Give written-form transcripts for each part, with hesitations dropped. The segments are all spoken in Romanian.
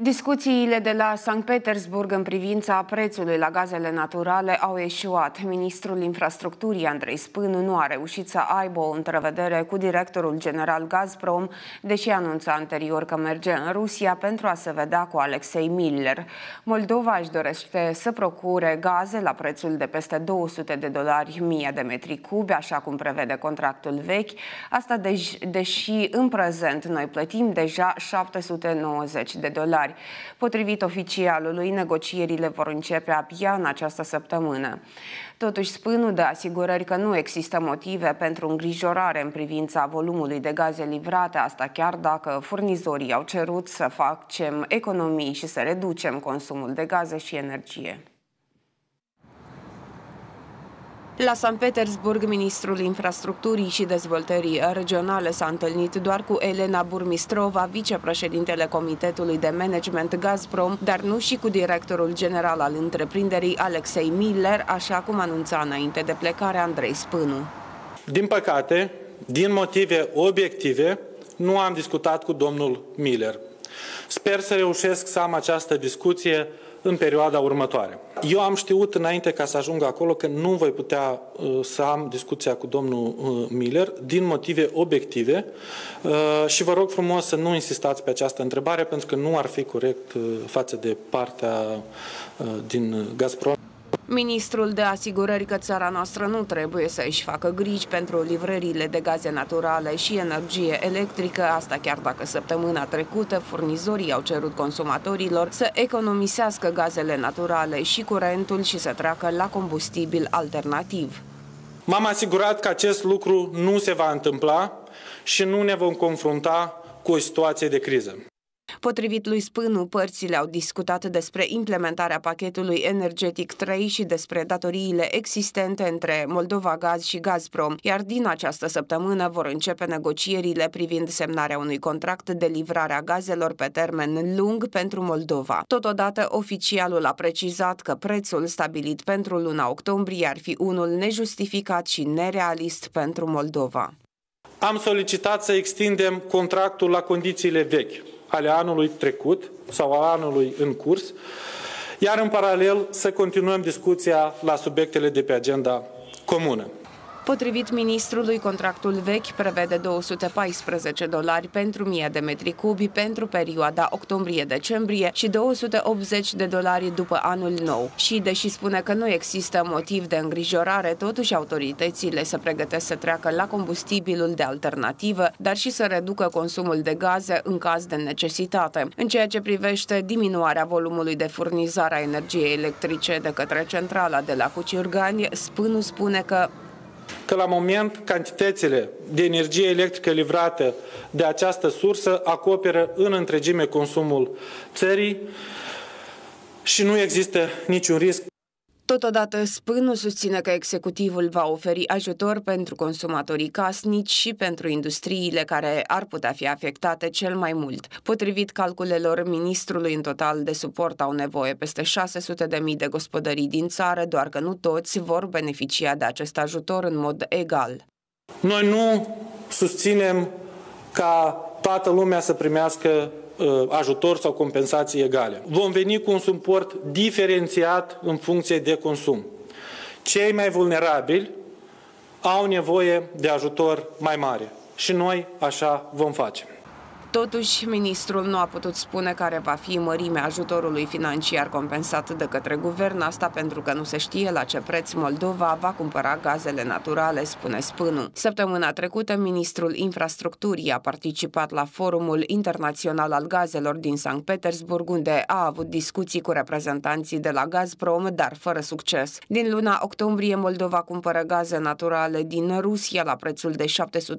Discuțiile de la Sankt Petersburg în privința prețului la gazele naturale au eșuat. Ministrul Infrastructurii Andrei Spânu nu a reușit să aibă o întrevedere cu directorul general Gazprom, deși anunța anterior că merge în Rusia pentru a se vedea cu Alexei Miller. Moldova își dorește să procure gaze la prețul de peste $200 1000 de metri cubi, așa cum prevede contractul vechi. Asta deși în prezent noi plătim deja $790. Potrivit oficialului, negocierile vor începe abia în această săptămână. Totuși, Spânu dă asigurări că nu există motive pentru îngrijorare în privința volumului de gaze livrate, asta chiar dacă furnizorii au cerut să facem economii și să reducem consumul de gaze și energie. La Sankt Petersburg, ministrul Infrastructurii și Dezvoltării Regionale s-a întâlnit doar cu Elena Burmistrova, vicepreședintele Comitetului de Management Gazprom, dar nu și cu directorul general al întreprinderii Alexei Miller, așa cum anunța înainte de plecare Andrei Spânu. Din păcate, din motive obiective, nu am discutat cu domnul Miller. Sper să reușesc să am această discuție în perioada următoare. Eu am știut înainte ca să ajung acolo că nu voi putea să am discuția cu domnul Miller din motive obiective și vă rog frumos să nu insistați pe această întrebare pentru că nu ar fi corect față de partea din Gazprom. Ministrul dă asigurări că țara noastră nu trebuie să își facă griji pentru livrările de gaze naturale și energie electrică, asta chiar dacă săptămâna trecută furnizorii au cerut consumatorilor să economisească gazele naturale și curentul și să treacă la combustibil alternativ. M-am asigurat că acest lucru nu se va întâmpla și nu ne vom confrunta cu o situație de criză. Potrivit lui Spânu, părțile au discutat despre implementarea pachetului energetic 3 și despre datoriile existente între Moldova Gaz și Gazprom, iar din această săptămână vor începe negocierile privind semnarea unui contract de livrare a gazelor pe termen lung pentru Moldova. Totodată, oficialul a precizat că prețul stabilit pentru luna octombrie ar fi unul nejustificat și nerealist pentru Moldova. Am solicitat să extindem contractul la condițiile vechi ale anului trecut sau al anului în curs, iar în paralel să continuăm discuția la subiectele de pe agenda comună. Potrivit ministrului, contractul vechi prevede $214 pentru 1000 de metri cubi pentru perioada octombrie-decembrie și $280 după anul nou. Și deși spune că nu există motiv de îngrijorare, totuși autoritățile se pregătesc să treacă la combustibilul de alternativă, dar și să reducă consumul de gaze în caz de necesitate. În ceea ce privește diminuarea volumului de furnizare a energiei electrice de către centrala de la Cuciurgani, Spânu spune că la moment cantitățile de energie electrică livrată de această sursă acoperă în întregime consumul țării și nu există niciun risc. Totodată, Spânu susține că executivul va oferi ajutor pentru consumatorii casnici și pentru industriile care ar putea fi afectate cel mai mult. Potrivit calculelor ministrului, în total de suport au nevoie peste 600.000 de gospodării din țară, doar că nu toți vor beneficia de acest ajutor în mod egal. Noi nu susținem ca toată lumea să primească ajutor sau compensații egale. Vom veni cu un suport diferențiat în funcție de consum. Cei mai vulnerabili au nevoie de ajutor mai mare și noi așa vom face. Totuși, ministrul nu a putut spune care va fi mărimea ajutorului financiar compensat de către guvern, asta pentru că nu se știe la ce preț Moldova va cumpăra gazele naturale, spune Spânu. Săptămâna trecută, ministrul Infrastructurii a participat la Forumul Internațional al Gazelor din Sankt Petersburg, unde a avut discuții cu reprezentanții de la Gazprom, dar fără succes. Din luna octombrie, Moldova cumpără gaze naturale din Rusia la prețul de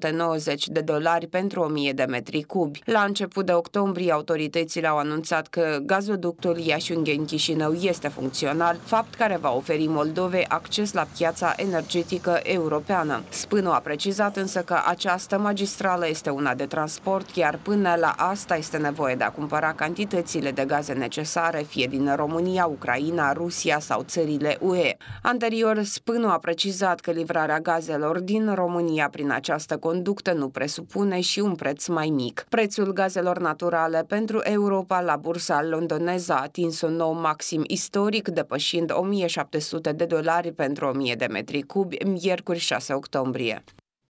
$790 pentru 1000 de metri cubi. La început de octombrie, autoritățile au anunțat că gazoductul Iașungheni-Chișinău este funcțional, fapt care va oferi Moldovei acces la piața energetică europeană. Spânu a precizat însă că această magistrală este una de transport, iar până la asta este nevoie de a cumpăra cantitățile de gaze necesare, fie din România, Ucraina, Rusia sau țările UE. Anterior, Spânu a precizat că livrarea gazelor din România prin această conductă nu presupune și un preț mai mic. Prețul Prețul gazelor naturale pentru Europa la bursa londoneză a atins un nou maxim istoric, depășind $1.700 pentru 1000 de metri cubi, miercuri 6 octombrie.